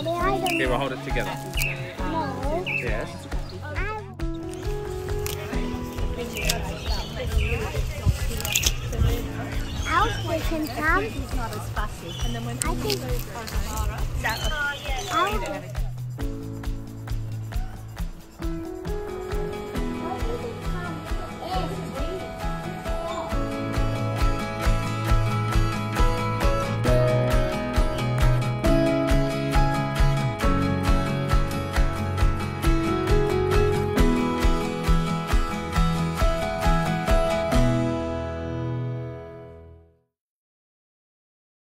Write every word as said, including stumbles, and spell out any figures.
Daddy, I don't Okay, we'll hold it together. know. Yes. Else we can come. He's not as fussy. And then when I think that, I'll